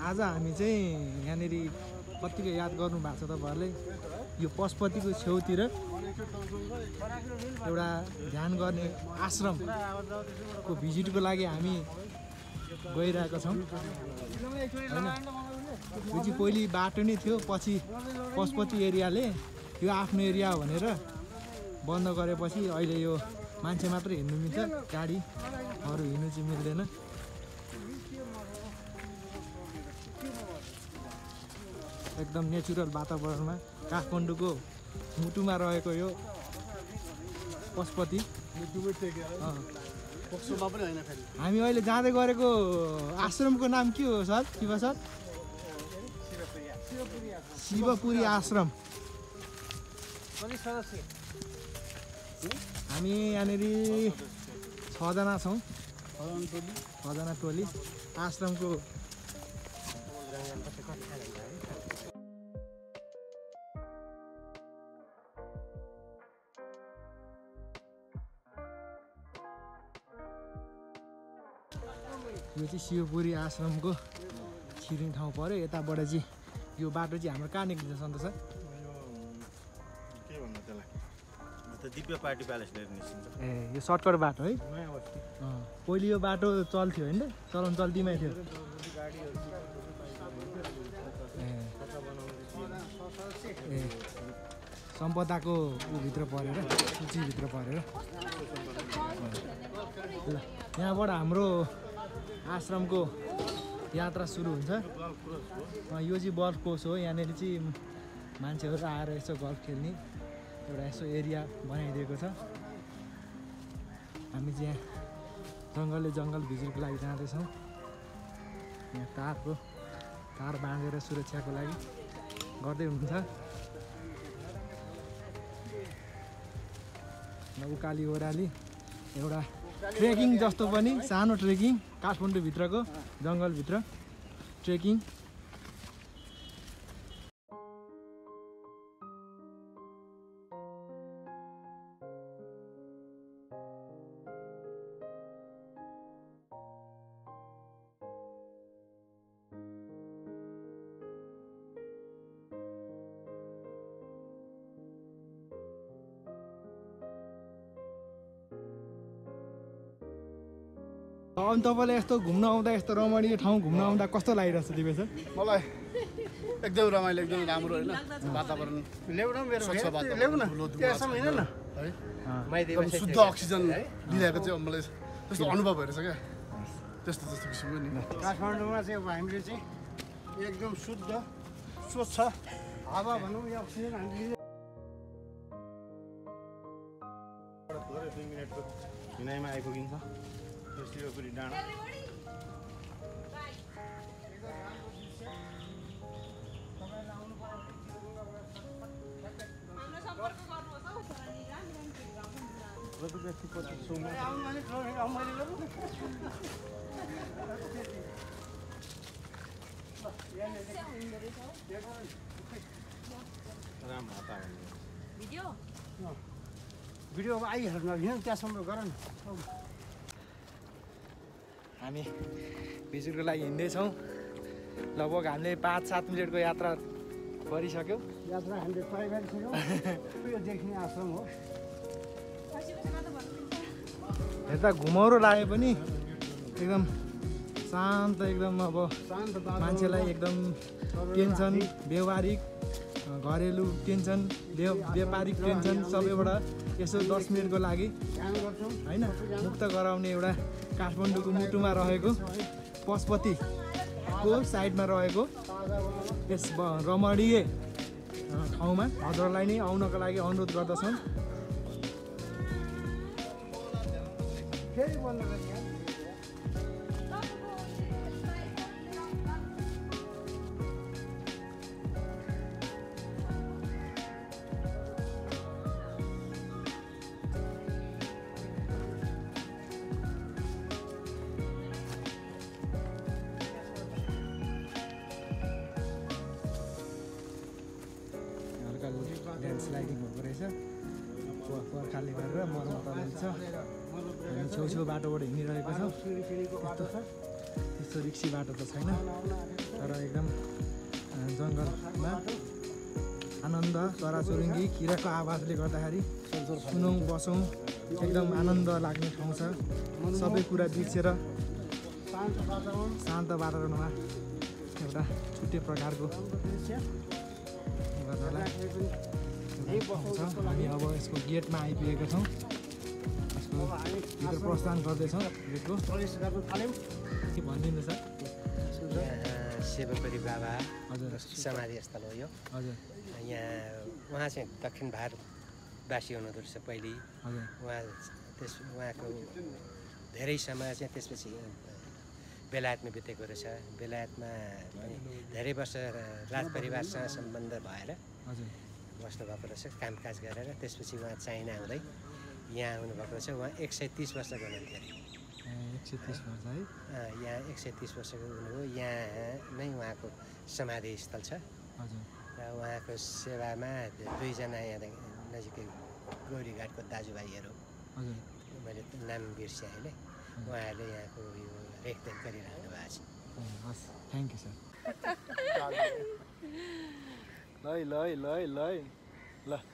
आज हामी चाहिँ यहाँनिर कतिको याद गर्नु भएको छ तपाईँहरूले यो पशुपतिको छेउतिर एउटा ध्यान गर्ने आश्रमको भिजिटको लागि हामी गइरहेका छौँ हैन। यो चाहिँ पहिले बाटो नै थियो, पछि पशुपति एरियाले यो आफ्नो एरिया भनेर बन्द गरेपछि अहिले यो मान्छे मात्र हिँड्नु मिल्छ, गाडीहरू हिँड्नु चाहिँ मिल्दैन। एकदम नेचुरल वातावरणमा काठमाडौँको मुटुमा रहेको यो पशुपति। हामी अहिले जाँदै गरेको आश्रमको नाम के हो सर? शिव सर, शिवपुरी आश्रम। हामी यहाँनिर 6 जना छौँ, 6 जना टोली आश्रमको। यो चाहिँ शिवपुरी आश्रमको छिरिङ ठाउँ पऱ्यो। यताबाट चाहिँ यो बाटो चाहिँ हाम्रो कहाँ निक्लिन्छ सन्तोष सर? के भन्नु त्यसलाई, दिव्य पार्टी प्यालेसले निस्किन्छ। ए यो सर्टकट बाटो है? पहिले यो बाटो चल्थ्यो होइन, चलन चल्तीमै थियो। ए सम्पदाको भित्र परेर, सूचीभित्र परेर। ल यहाँबाट हाम्रो आश्रमको यात्रा सुरु हुन्छ। यो चाहिँ गल्फ कोर्स हो, यहाँनिर चाहिँ मान्छेहरू आएर यसो गल्फ खेल्ने एउटा यसो एरिया बनाइदिएको छ। हामी चाहिँ यहाँ जङ्गल भिजिटको लागि जाँदैछौँ। यहाँ तार बाँधेर सुरक्षाको लागि गर्दै हुनुहुन्छ। उकाली ओह्राली एउटा ट्रेकिङ जस्तो पनि, सानो ट्रेकिङ, काठमाडौँभित्रको जङ्गलभित्र ट्रेकिङ। अनि तपाईँलाई यस्तो घुम्न आउँदा, यस्तो रमणीय ठाउँ घुम्न आउँदा कस्तो लागिरहेछ दिपेश सर? मलाई एकदम रमाइलो, एकदम राम्रो होइन वातावरण। शुद्ध अक्सिजन दिइरहेको चाहिँ मलाई त्यस्तो अनुभव भइरहेछ क्या, त्यस्तो किसिमको नि। काठमाडौँमा चाहिँ अब हामीले चाहिँ एकदम शुद्ध स्वच्छ हावा भनौँ या अक्सिजन हामीले 2 मिनटको हिँडाइमा आइपुगिन्छ शिवपुरी डाँडा। भिडियो अब आइहाल्नु होइन, त्यहाँसम्म गर न। हामी भिजिटको लागि हिँड्दैछौँ। लगभग हामीले 5-7 मिनटको यात्रा गरिसक्यौँ। यात्रा हामीले तय गरिसक्यौँ। यो देख्ने आश्रम हो। हेर्दा घुमाउरो लागे पनि एकदम शान्त, एकदम अब मान्छेलाई एकदम टेन्सन, व्यवहारिक घरेलु टेन्सन, व्यापारिक टेन्सन सबैबाट यसो 10 मिनटको लागि होइन मुक्त गराउने एउटा काठमाडौँको मुटुमा रहेको पशुपतिको साइडमा रहेको यस रमणीय ठाउँमा हजुरलाई नै आउनको लागि अनुरोध गर्दछौँ। ल्यान्डस्लाइडिङ भएको रहेछ, बर्खाले गरेर मर्मत रहेछ। हामी छेउछेउ बाटोबाट हिँडिरहेको छौँ। त्यस्तो रिक्सी बाटो त छैन, तर एकदम जङ्गलमा आनन्द चराचुरुङ्गी किराको आवाजले गर्दाखेरि सुनौँ बसौँ एकदम आनन्द लाग्ने ठाउँ छ सबै कुरा बिर्सेर शान्त वातावरणमा एउटा छुट्टै प्रकारको गर्नलाई हामी अब यसको गेटमा आइपुगेका छौँ यसको भित्र प्रस्थान गर्दैछौँ गेटको के भनिदिनु सर शिवपुरी बाबा हजुर समाधि स्थल हो यो हजुर यहाँ उहाँ चाहिँ दक्षिण भारतवासी हुनुहुँदो रहेछ पहिले हजुर उहाँको धेरै समय चाहिँ त्यसपछि बेलायतमा बितेको रहेछ बेलायतमा पनि धेरै वर्ष राजपरिवारसँग सम्बन्ध भएर हजुर बस्नुभएको रहेछ कामकाज गरेर त्यसपछि उहाँ चाइना आउँदै यहाँ आउनुभएको रहेछ उहाँ 130 वर्षको हुनुहुन्थ्यो अरे 130 वर्ष है यहाँ 130 वर्षको हुनुभयो यहाँ नै उहाँको समाधि स्थल छ हजुर र उहाँको सेवामा दुईजना यहाँ नजिकै गौरीघाटको दाजुभाइहरू हजुर मैले नाम बिर्सेँ अहिले उहाँहरूले यहाँको यो रेखदेख गरिरहनु भएको छ हस् थ्याङ्क यू सर ल ल ल ल ल